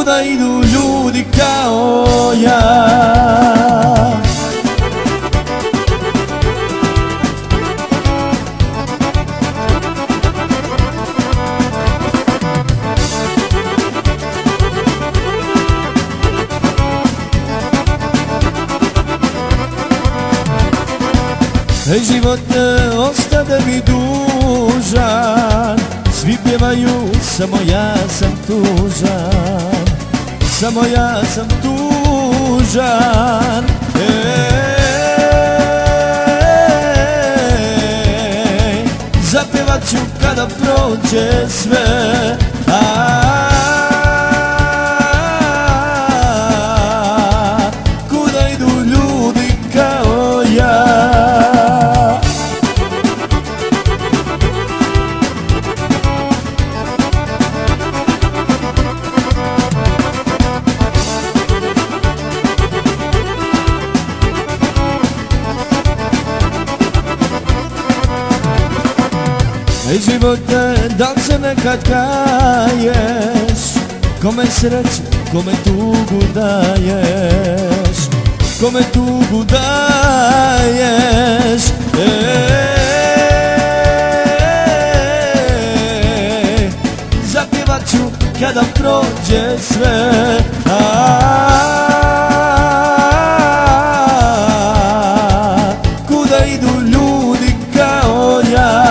kuda idu ljudi kao ja. Živote, ostade mi dužan, svi pjevaju, samo ja sam tužan, samo ja sam tužan. Zapjevat ću kada prođe sve, kuda idu ljudi kao ja. Živote, da li se nekad kaješ, kome sreću, kome tugu daješ, kome tugu daješ. Zapjevat ću kada prođe sve, kuda idu ljudi kao ja.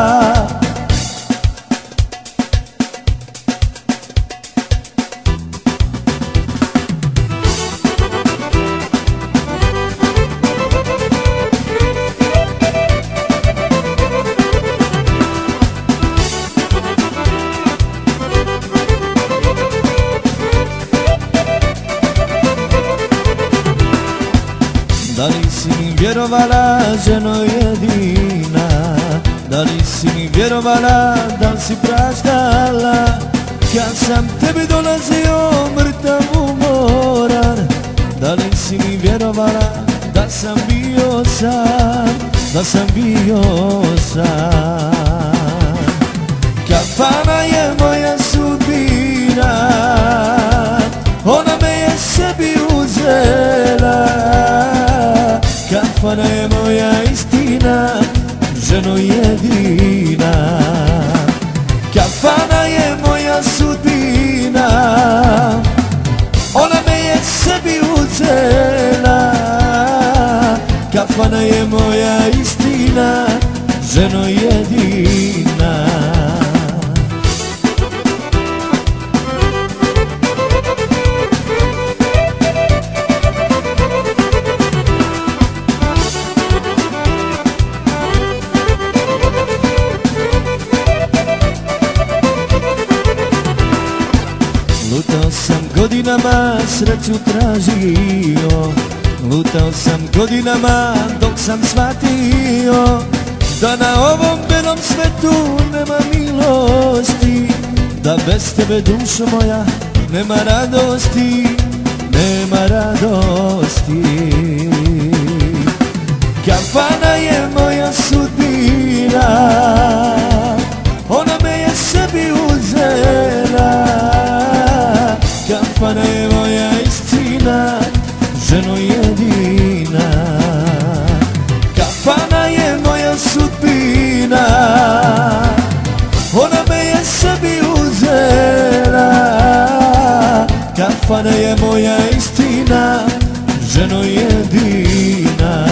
Da li si mi vjerovala, ženo jedina, da li si mi vjerovala, da li si praštala, kad sam tebi dolazio mrtav umoran. Da li si mi vjerovala, da sam bio sam, da sam bio sam. Kafana je moja sudbina, ona me je sebi uzela. Kafana je moja istina, ženo jedina. Kafana je moja sudbina, ona me je sebi uzela. Kafana je moja istina, ženo jedina. Lutao sam godinama, sreću tražio, lutao sam godinama dok sam shvatio da na ovom belom svetu nema milosti, da bez tebe, dušo moja, nema radosti, nema radosti. Kafana je moja sudbina, ona me je sebi uzela. Kafana je moja istina, ženo jedina. Kafana je moja sudbina, ona me je sebi uzela. Kafana je moja istina, ženo jedina.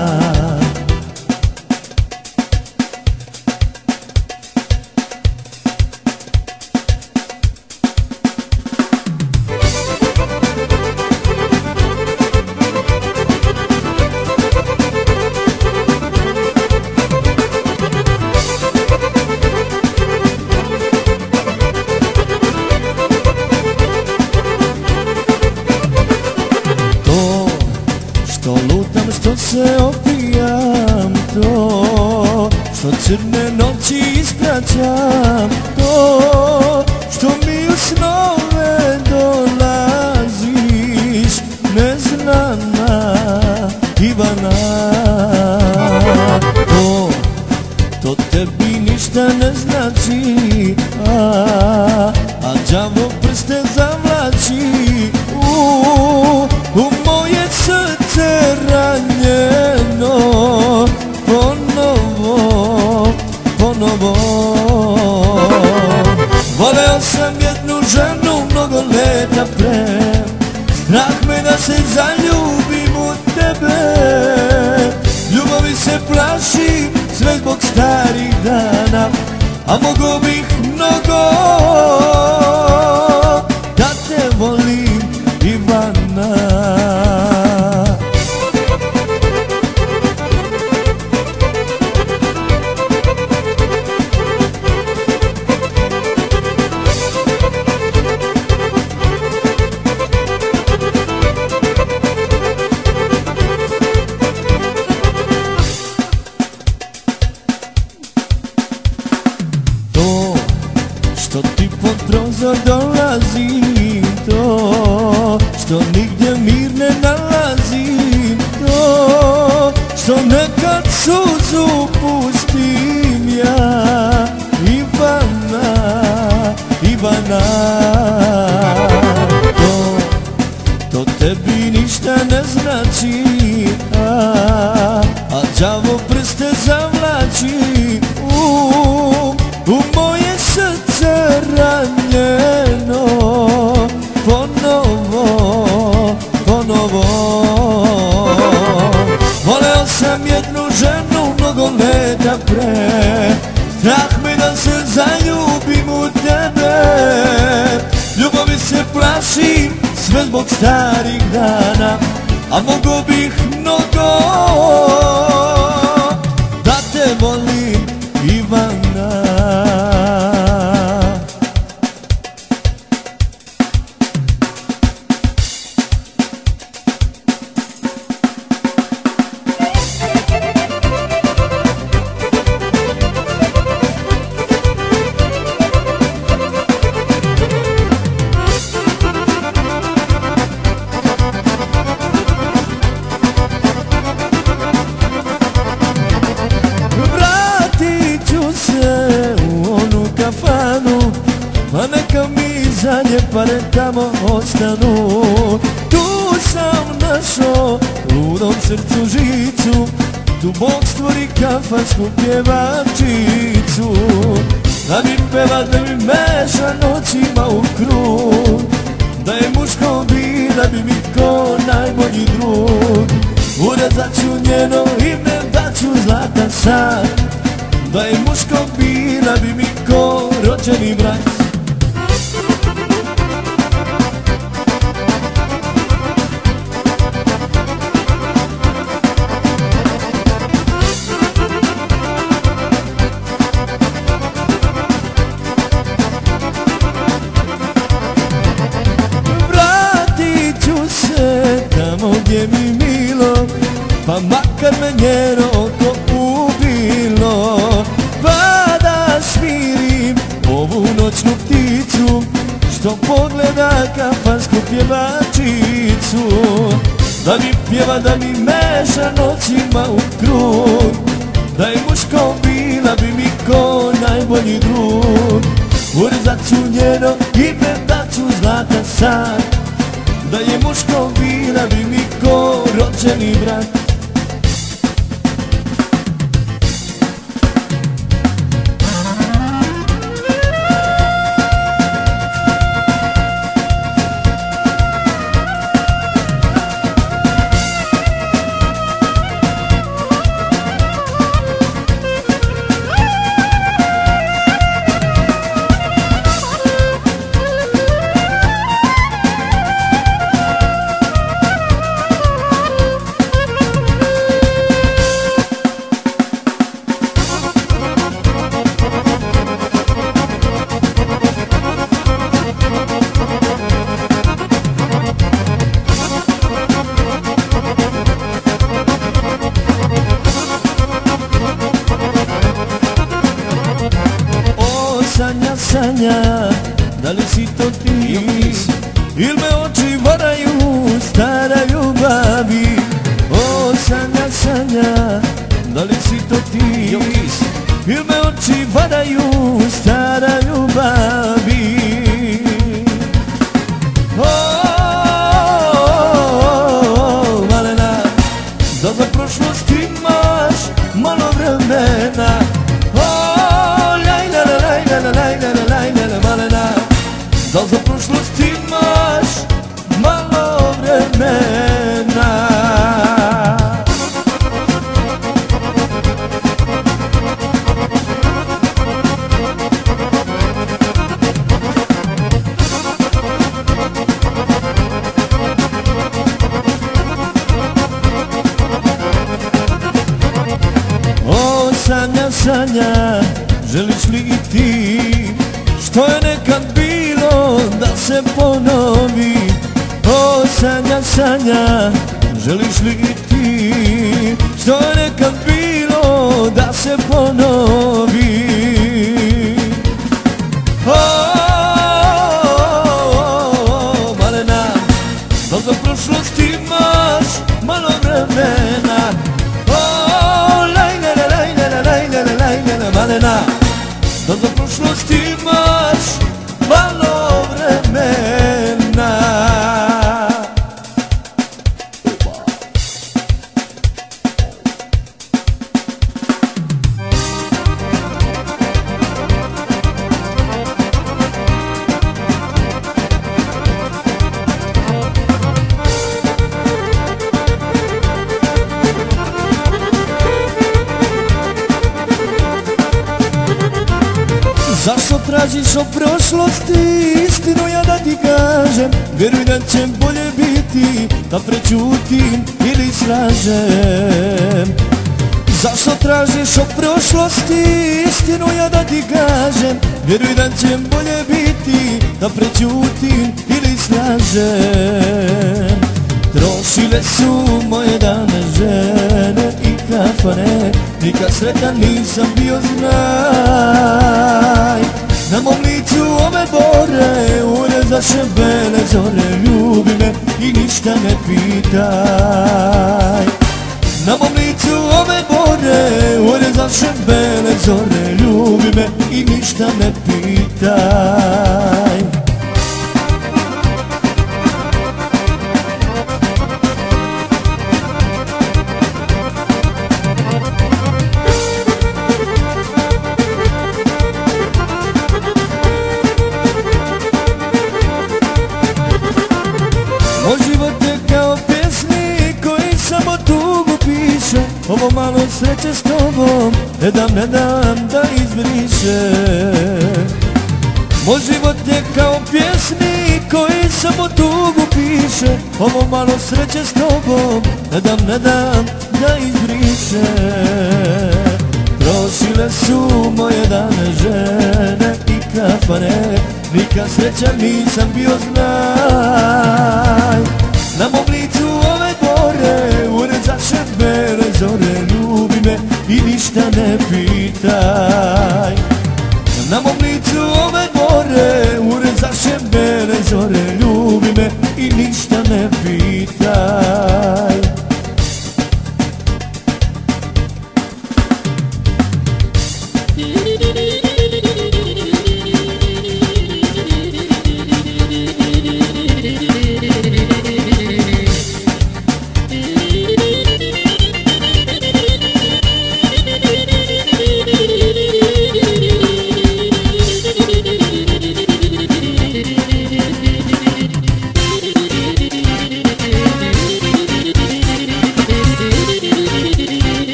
Što se opijam, to što crne noći ispraćam, to što mi u snove dolaziš, neznana Ivana. To tebi ništa ne znači, a đavo prste zavlači. znači u moje srce ranjeno ponovo. Voleo sam jednu ženu mnogo leta pre, strah me da se zaljubim u tebe. Ljubavi se plašim sve zbog starih dana, a mogo bih mnogo da te volim, Ivana. Što ti pod prozor dolazim, to što nigdje mir ne nalazim, to što nekad suzu pustim ja, Ivana. To tebi ništa ne znači, a đavo prste zavlači u moje srce ranjeno ponovo. Voleo sam jednu ženu mnogo leta pre, strah me da se zaljubim u tebe. Ljubavi se plašim sve zbog starih dana, a mogo bih mnogo da te volim, Ivana. Pa neka mi zadnje pare tamo ostanu. Tu sam našao ludom srcu žicu, tu Bog stvori kafansku pjevačicu, da mi peva, da mi meša noćima u krug, da je muško bi, da bi mi ko najbolji drug. Urezat ću njeno ime, daću zlatan sad, da je muško bi, da bi mi ko rođeni brat. Gdje mi milo, pa makar me njeno oko ubilo, pa da smirim ovu noćnu pticu što pogleda kafansku pjevačicu, da mi pjeva, da mi meša noćima u krug, da je muško bila bi mi ko najbolji drug. Urezat ću njeno ime, daću zlatan sad, da je muško bila bi mi ko rođeni brat. Sanja, da li si to ti? Il me oči varaju, stara ljubavi. O Sanja, Sanja, da li si to ti? Il me oči varaju, stara ljubavi. O da za prošlost imaš malo vremena. O Sanja, Sanja, želiš li i ti što je nekad bilo da se ponovi? O Sanja, Sanja, želiš li i ti što je nekad bilo da se ponovi? Malena, da za prošlost imaš malo vremena. Malena, da za prošlost imaš malo vremena. Zašto tražiš o prošlosti istinu, ja da ti kažem? Vjeruj da će bolje biti da prećutim ili slažem. Zašto tražiš o prošlosti istinu, ja da ti kažem? Vjeruj da će bolje biti da prećutim ili slažem. Trošile su moje dane žene i kafane, nikad sretan nisam bio, znaj. Na mom licu ove bore urezaše bele zore, ljubi me i ništa ne pitaj. Na mom licu ove bore urezaše bele zore, ljubi me i ništa ne pitaj. Moj život je kao pjesnik koji samo tugu piše. Ovo malo sreće s tobom ne dam da izbriše. Moj život je kao pjesnik koji samo tugu piše. Ovo malo sreće s tobom ne dam da izbriše. Prošile su moje dane žene i kafane, nikad srećan nisam bio, znaj. Na mom licu ove bore urezaše bele zore, ljubi me i ništa ne pitaj. Na mom licu ove bore urezaše bele zore, ljubi me i ništa ne pitaj.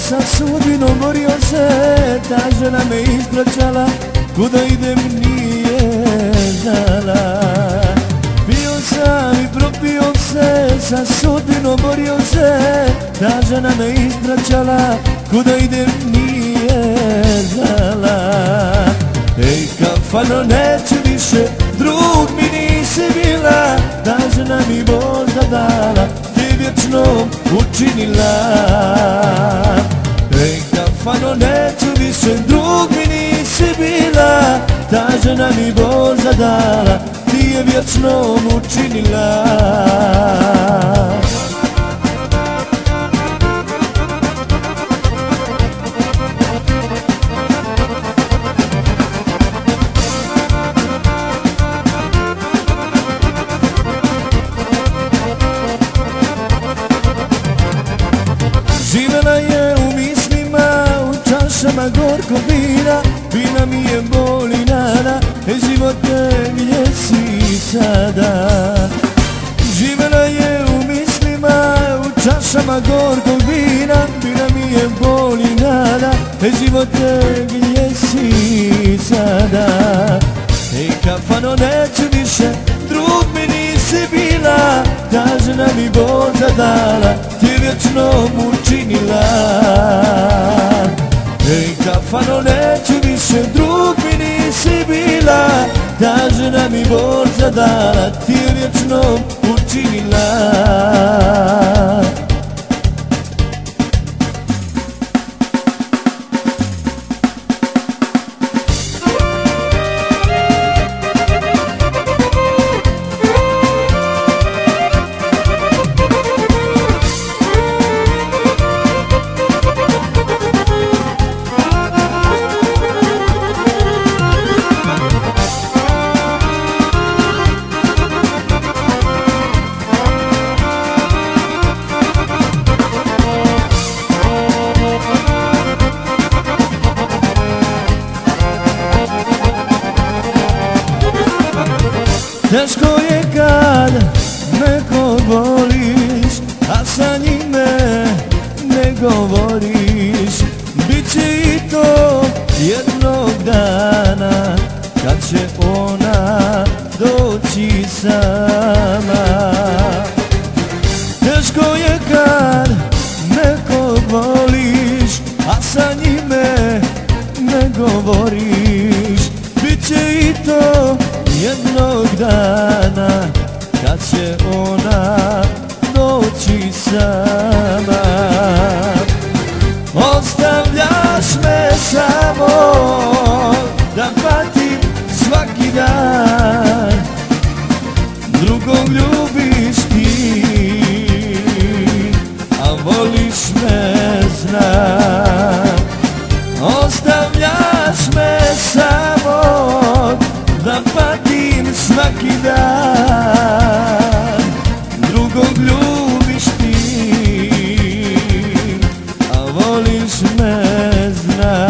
sa sudbinom borio se, ta žena me ispraćala, kuda idem nije znala. Pio sam i propio se, sa sudbinom borio se, ta žena me ispraćala, kuda idem nije znala. Ej kafano, neću više, drug mi nisi bila, ta žena mi Boža dala, ti vječno učinila. Ej kafano, neću više, drug mi nisi bila, ta žena mi Boža dala, ti je vječno učinila. Živela je u mislima, u čašama gorko vina, vina mi je bol i nada, živote gdje si sada? Živela je u mislima, u čašama gorko vina, vina mi je bol i nada, živote gdje si sada? Ej kafano, neću više, drug mi nisi bila, ta žena mi Boža dala, ti vječno učinila. Ej kafano, neću više, drug mi nisi bila, ta žena mi Boža dala, ti vječno učinila. Teško je kad nekog voliš, a sa njime ne govoriš. Biće i to jednog dana, kad će ona doći sama. Teško je kad nekog voliš, a sa njime ne govoriš. Biće i to jednog dana, kad će ona doći sama. Ostavljaš me samo da patim svaki dan, drugog ljubiš ti, a voliš me, znam. Ostavljaš me samo da patim svaki dan, drugog ljubiš ti, a voliš me, znam.